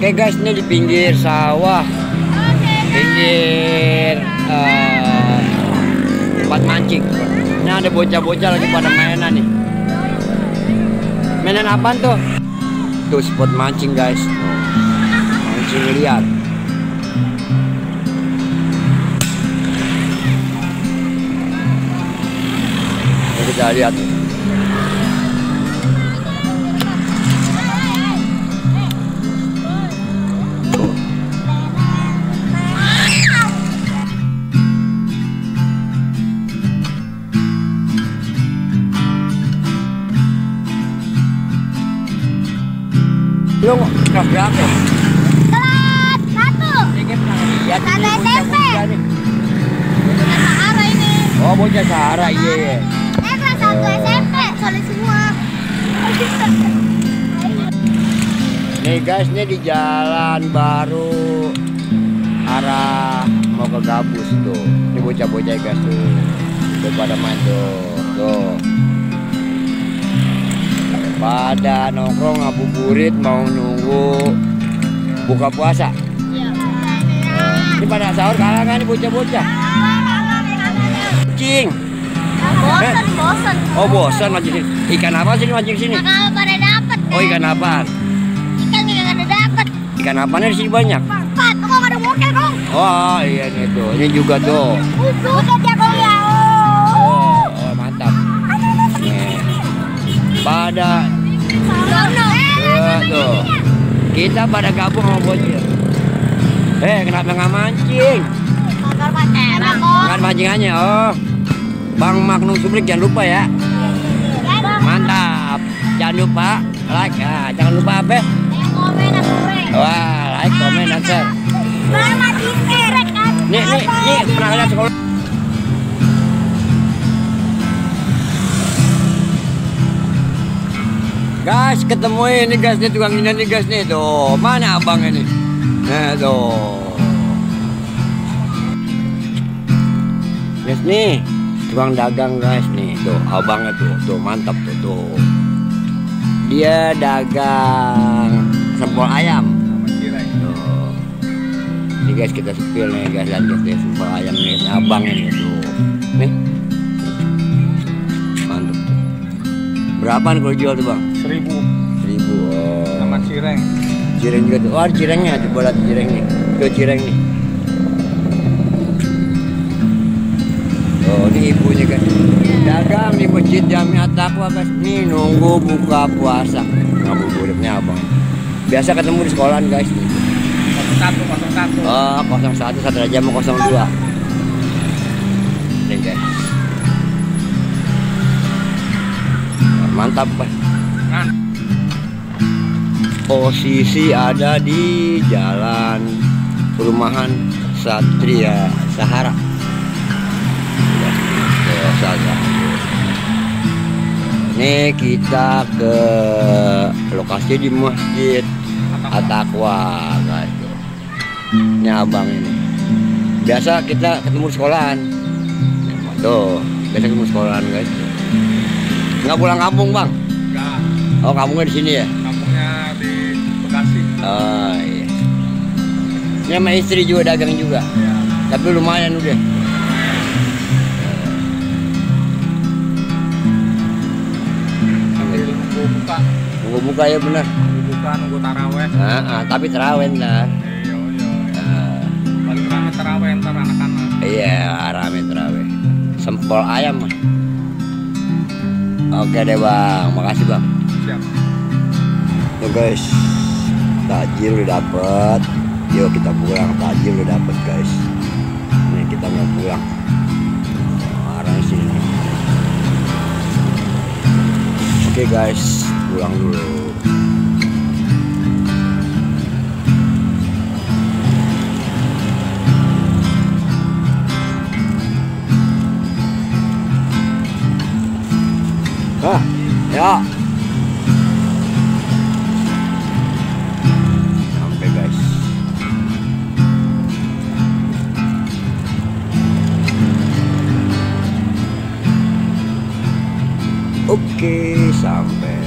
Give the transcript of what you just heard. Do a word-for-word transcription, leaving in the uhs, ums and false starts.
Oke guys, ini di pinggir sawah, pinggir uh, tempat mancing. Ini ada bocah-bocah lagi pada mainan nih. Mainan apaan tuh? Tuh spot mancing guys. Mancing liar. Ini kita lihat. Lu kelas berapa? Kelas satu. Lihat Satu ini S M P. bocah-bocah nih. Bocah Sahara ini. Oh bocah Sahara, iya iya. Eh kelas satu S M P, solid semua. Nih guys, ini di jalan baru arah mau ke Gabus tuh. Ini bocah-bocah guys tuh. Tuh pada main tuh. Tuh. Pada nongkrong ngabuburit mau nunggu buka puasa. Iya. Ini pada sahur kalangan nih bocah-bocah. Mancing. Bosan, bosan. Oh bosan mancing. Ikan apa sih mancing sini? Nah, kalau pada dapat. Oh ikan apa? Ikan nggak ada dapat. Ikan apa nih di sini banyak? Empat. Kok nggak ada mokel dong? Oh iya nih tuh. Ini juga tuh. Udah jago ya. Oh, oh mantap. Nih. Pada ya, tuh. Kita pada gabung sama bocil. Eh kenapa nggak mancing? Kan mancingannya. Oh Bang Magnum Suplik jangan lupa ya. Mantap. Jangan lupa like ya. Jangan lupa apa? Wah like, komen, dan share. Nih nih nih pernah lihat sekolah. Guys, ketemu ini guys, nih tukang ini nih guys nih tuh. Mana abang ini? Nah tuh. Guys nih, tukang dagang guys nih tuh, abangnya tuh, tuh mantap tuh tuh. Dia dagang sempol ayam. Tuh. Ini guys kita sepil nih guys, lihat guys, sempol ayam nih, abang ini tuh. Nih. Mantap. Berapaan kalau jual tuh bang? Seribu. Seribu. Oh. Sama cireng. Cireng juga tuh. Oh cirengnya, coba lihat cireng nih. Tuh cireng nih. Oh ini ibunya kan. Dagang di masjid Jamiah Taqwa guys. Nih nunggu buka puasa. Ngabuburitnya abang. Biasa ketemu di sekolahan guys. nol satu nol satu. Oh nol satu satu aja mau nol dua. Nih guys. Mantap pak. Posisi ada di jalan perumahan Satria Sahara. Ini kita ke lokasi di Masjid At-Taqwa guys. Ini abang ini. Biasa kita ketemu di sekolahan. Tuh, biasa ketemu di sekolahan guys. Nggak pulang kampung bang? Enggak. Oh kampungnya di sini ya? Kampungnya di Bekasi. Oh iya. Ini sama istri juga dagang juga. Ya. Tapi lumayan udah. Sambil nunggu buka. Nunggu buka ya benar. Nunggu buka, nunggu taraweh. Nah, ah, tapi terawih lah. Iya, iya. Ah, Paling rame taraweh ntar anak-anak. iya rame terawih. Sempol ayam mah. Oke deh bang, makasih bang. Siap. Tuh guys, takjil udah dapet. Yuk kita pulang, takjil udah dapet guys. Nih kita mau pulang. Arahnya sini. Oke guys, pulang dulu. Ah, ya. Sampai guys. Oke, sampai.